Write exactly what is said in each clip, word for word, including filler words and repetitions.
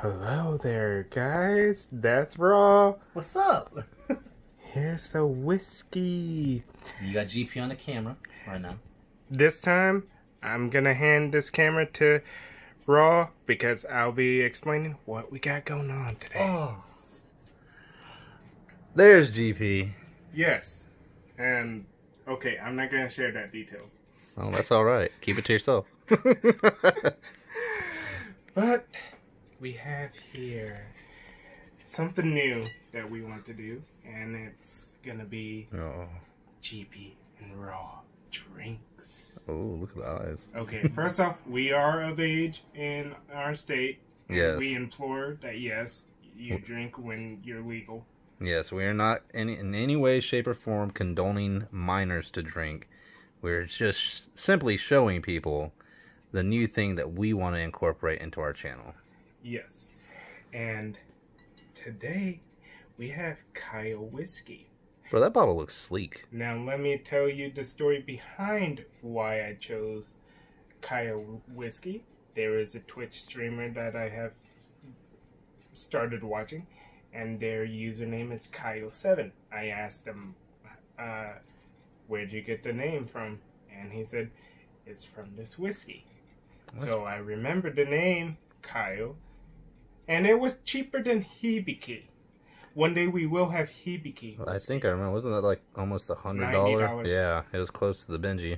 Hello there, guys. That's Raah. What's up? Here's a whiskey. You got G P on the camera right now. This time, I'm gonna hand this camera to Raah because I'll be explaining what we got going on today. Oh. There's G P. Yes. And, okay, I'm not gonna share that detail. Oh, that's alright. Keep it to yourself. But we have here something new that we want to do, and it's gonna be Oh. G P and Raah drinks. Oh, look at the eyes. Okay, first off, we are of age in our state. Yes. We implore that, yes, you drink when you're legal. Yes, we are not any, in any way, shape, or form condoning minors to drink. We're just simply showing people the new thing that we want to incorporate into our channel. Yes. And today, we have Kaiyo Whisky. Bro, that bottle looks sleek. Now, let me tell you the story behind why I chose Kaiyo Whisky. There is a Twitch streamer that I have started watching, and their username is Kaiyo seven. I asked them, uh, where'd you get the name from? And he said, it's from this whiskey. What? So I remembered the name, Kaiyo, and it was cheaper than Hibiki. One day we will have Hibiki. Well, I think I remember. Wasn't that like almost a hundred dollars? Yeah, it was close to the Benji.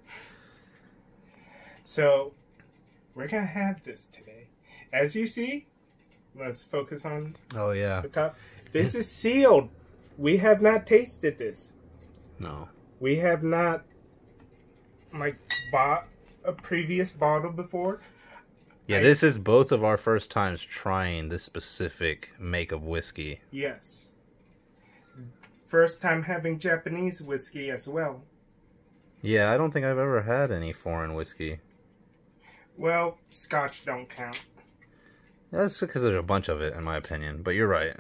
So we're gonna have this today. As you see, let's focus on oh yeah the top. This is sealed. We have not tasted this. No. We have not like bought a previous bottle before. Yeah, I, this is both of our first times trying this specific make of whiskey. Yes. First time having Japanese whiskey as well. Yeah, I don't think I've ever had any foreign whiskey. Well, Scotch don't count. That's because there's a bunch of it, in my opinion. But you're right.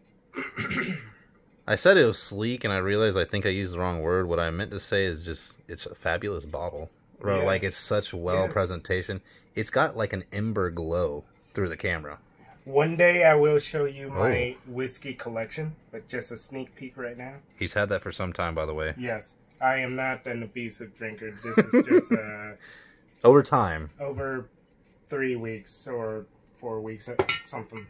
I said it was sleek, and I realized I think I used the wrong word. What I meant to say is just, it's a fabulous bottle. Bro, yes. Like, it's such well yes. presentation. It's got, like, an ember glow through the camera. One day I will show you my oh. whiskey collection, but just a sneak peek right now. He's had that for some time, by the way. Yes. I am not an abusive drinker. This is just, uh... over time. Over three weeks or four weeks, something.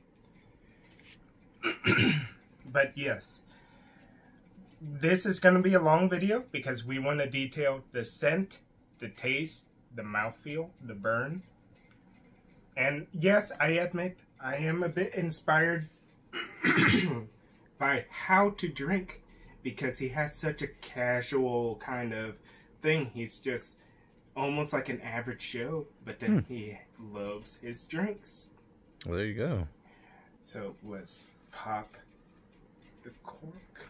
But, yes. This is going to be a long video because we want to detail the scent, the taste, the mouthfeel, the burn. And yes, I admit I am a bit inspired by how to drink because he has such a casual kind of thing. He's just almost like an average Joe, but then hmm. he loves his drinks. Well, there you go. So let's pop the cork.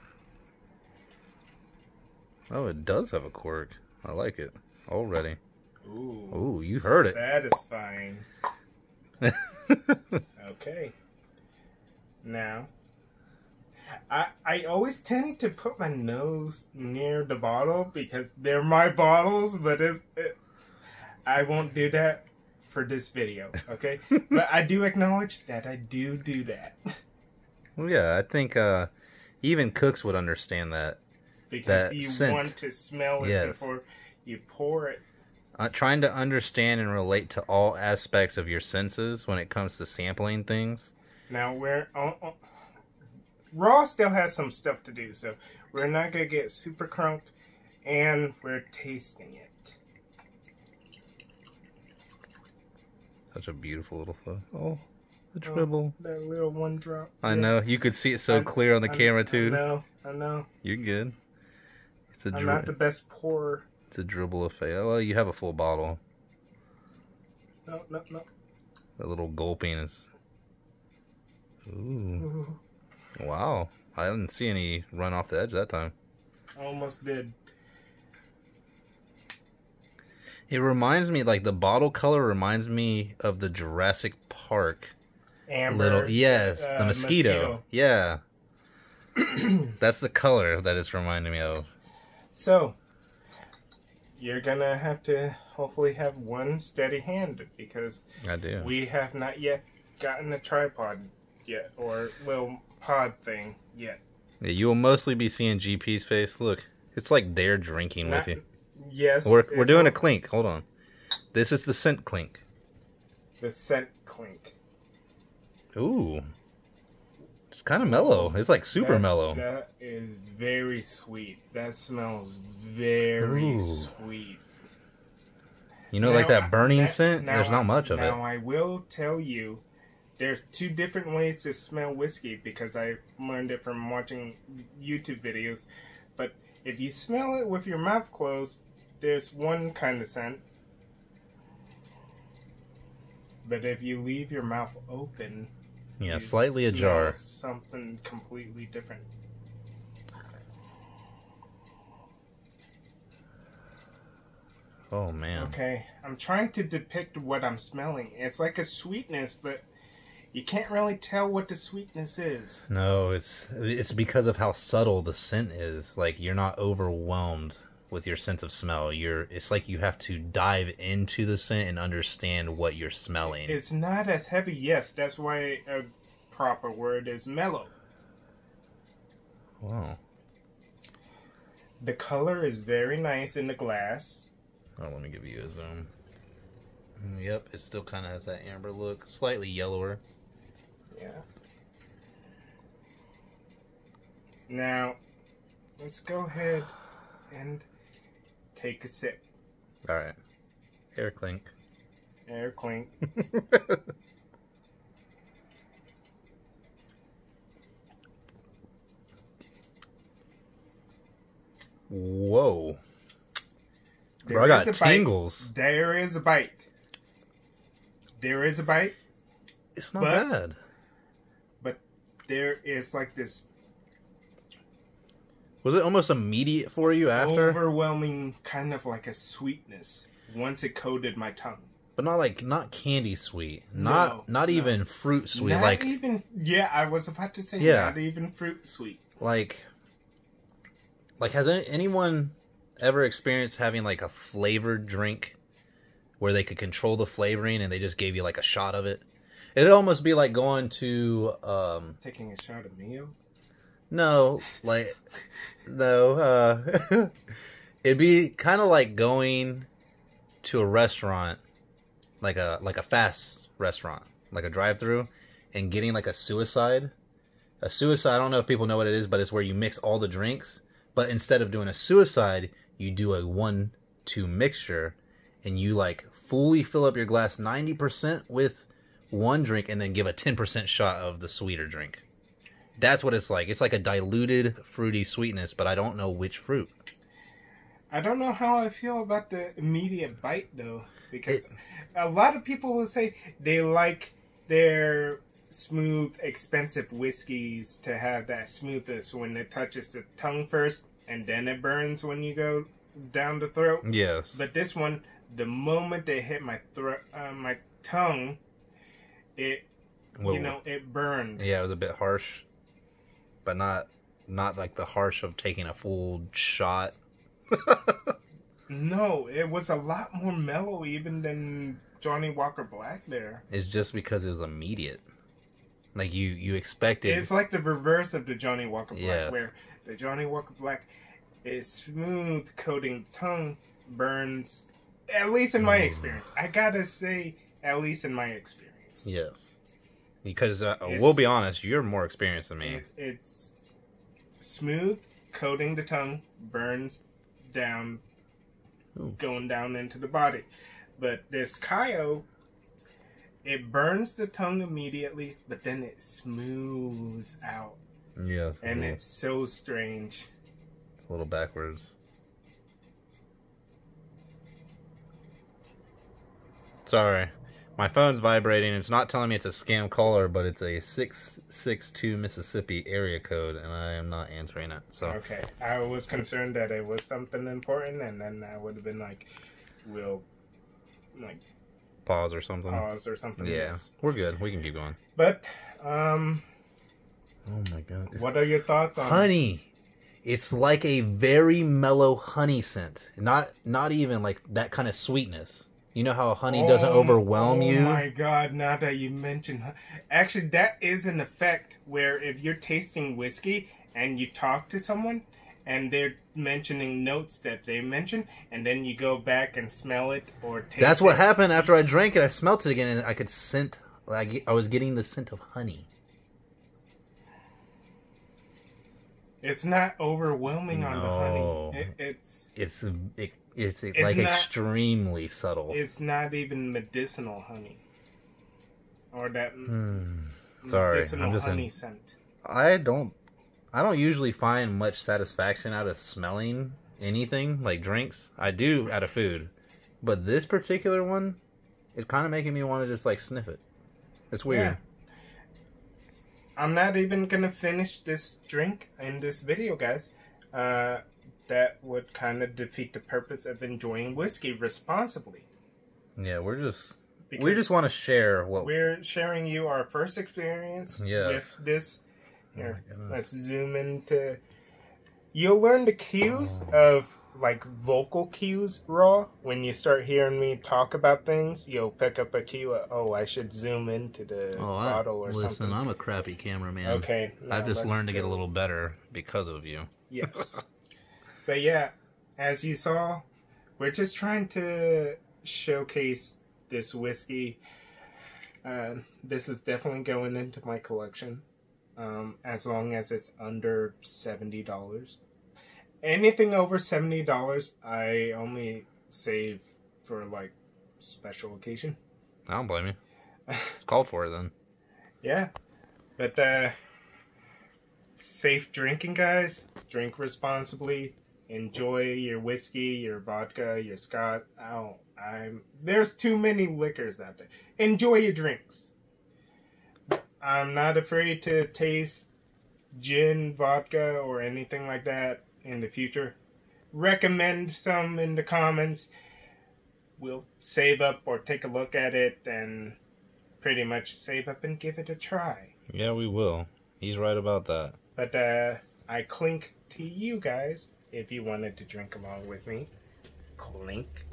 Oh, it does have a cork. I like it already. Ooh. Ooh, you heard it. Satisfying. Okay. Now, I I always tend to put my nose near the bottle because they're my bottles, but it's, it, I won't do that for this video, okay? But I do acknowledge that I do do that. Well, yeah, I think uh, even cooks would understand that. Because that you scent. want to smell it yes. before you pour it. Uh, trying to understand and relate to all aspects of your senses when it comes to sampling things. Now, we're... Uh, uh, Raah still has some stuff to do, so we're not going to get super crunk, and we're tasting it. Such a beautiful little flow. Oh, the dribble. Oh, that little one drop. I yeah. know. You could see it so I, clear on the I, camera, too. I know. I know. You're good. It's a I'm not the best pourer. It's a dribble of fate. Well, you have a full bottle. No, no, no. That little gulping is... Ooh. Ooh. Wow. I didn't see any run off the edge that time. Almost did. It reminds me, like, the bottle color reminds me of the Jurassic Park. Amber. Little, yes, uh, the mosquito. mosquito. Yeah. That's the color that it's reminding me of. So, you're gonna have to hopefully have one steady hand because I do. We have not yet gotten a tripod yet, or little pod thing yet. Yeah, you will mostly be seeing G P's face. Look, it's like they're drinking Not, with you. Yes. We're, we're doing a, a clink. Hold on. This is the scent clink. The scent clink. Ooh. It's kind of mellow. It's like super that, mellow. That is very sweet. That smells very Ooh. sweet. You know, now, like that burning now, scent? now, There's not much of now it. Now, I will tell you, there's two different ways to smell whiskey because I learned it from watching YouTube videos. But if you smell it with your mouth closed, there's one kind of scent. But if you leave your mouth open, Yeah, you slightly smell ajar. something completely different. Oh, man. Okay, I'm trying to depict what I'm smelling. It's like a sweetness, but you can't really tell what the sweetness is. No, it's it's because of how subtle the scent is. Like, you're not overwhelmed with your sense of smell. You're it's like you have to dive into the scent and understand what you're smelling. It's not as heavy. Yes, that's why a proper word is mellow. Wow. The color is very nice in the glass. Oh, let me give you a zoom. Yep, it still kind of has that amber look. Slightly yellower. Yeah. Now, let's go ahead and take a sip. Alright. Air clink. Air clink. Whoa. There Bro, I got is a bite. tingles. There is a bite. There is a bite. It's not But- bad. But there is like this Was it almost immediate for you after? overwhelming kind of like a sweetness once it coated my tongue. But not like not candy sweet. Not No, not no. even fruit sweet. Not like even, yeah, I was about to say Yeah. not even fruit sweet. like like has any, anyone ever experienced having like a flavored drink where they could control the flavoring and they just gave you like a shot of it? It'd almost be like going to um Taking a shot of Mio? no, like no, uh it'd be kind of like going to a restaurant, like a like a fast restaurant, like a drive-through, and getting like a suicide. A suicide, I don't know if people know what it is, but it's where you mix all the drinks, but instead of doing a suicide, you do a one two mixture and you like fully fill up your glass ninety percent with one drink and then give a ten percent shot of the sweeter drink. That's what it's like. It's like a diluted fruity sweetness, but I don't know which fruit. I don't know how I feel about the immediate bite though, because It- a lot of people will say they like their smooth, expensive whiskeys to have that smoothness when it touches the tongue first, and then it burns when you go down the throat. Yes. But this one, the moment they hit my throat, uh, my tongue, it Whoa. you know it burned. Yeah, it was a bit harsh, but not not like the harsh of taking a full shot. No, it was a lot more mellow even than Johnny Walker Black there. It's just because it was immediate. Like you, you expected. It's like the reverse of the Johnny Walker Black, Yes. where the Johnny Walker Black is smooth coating tongue, burns, at least in my Mm. experience. I gotta say, at least in my experience. Yes. Because uh, It's- we'll be honest, you're more experienced than me. It, it's smooth coating the tongue, burns down, Ooh. going down into the body. But this Kaiyo, it burns the tongue immediately, but then it smooths out. Yes. And it's so strange. a little backwards. Sorry. My phone's vibrating. It's not telling me it's a scam caller, but it's a six six two Mississippi area code, and I am not answering it. So Okay, I was concerned that it was something important, and then I would have been like, we'll, like, pause or something. pause or something. Yeah, else. we're good. We can keep going. But, um, Oh my god. It's what are your thoughts on honey. It's like a very mellow honey scent. Not not even like that kind of sweetness. You know how honey doesn't Oh, overwhelm oh you? Oh my god, now that you mention... Actually, that is an effect where if you're tasting whiskey and you talk to someone and they're mentioning notes that they mention, and then you go back and smell it or taste That's what it. happened after I drank it. I smelt it again, and I could scent... Like, I was getting the scent of honey. It's not overwhelming on the No. honey. It, it's... It's... It, it's, It's like not- extremely subtle. It's not even medicinal honey. Or that Hmm. Sorry, medicinal I'm just honey in- scent. I don't... I don't usually find much satisfaction out of smelling anything, like drinks. I do out of food. But this particular one, it's kind of making me want to just, like, sniff it. It's weird. Yeah. I'm not even going to finish this drink in this video, guys. Uh, that would kind of defeat the purpose of enjoying whiskey responsibly. Yeah, we're just... Because we just want to share what... We're sharing you our first experience Yes. with this. Here, Oh my goodness. let's zoom into... You'll learn the cues of, like, vocal cues, Raw. When you start hearing me talk about things, you'll pick up a cue. Of, oh, I should zoom into the Oh, I, bottle or listen, something. I'm a crappy cameraman. Okay. I've now just let's learned to get a go. little better because of you. Yes. But yeah, as you saw, we're just trying to showcase this whiskey. Uh, this is definitely going into my collection. Um, as long as it's under seventy dollars. Anything over seventy dollars, I only save for, like, special occasion. I don't blame you. It's called for it then. Yeah. But, uh, safe drinking, guys. Drink responsibly. Enjoy your whiskey, your vodka, your scotch. Oh, I'm... There's too many liquors out there. Enjoy your drinks. I'm not afraid to taste gin, vodka, or anything like that in the future. Recommend some in the comments. We'll save up or take a look at it and pretty much save up and give it a try. Yeah, we will. He's right about that. But uh, I clink to you guys if you wanted to drink along with me. Clink.